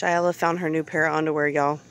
Shyla found her new pair of underwear, y'all.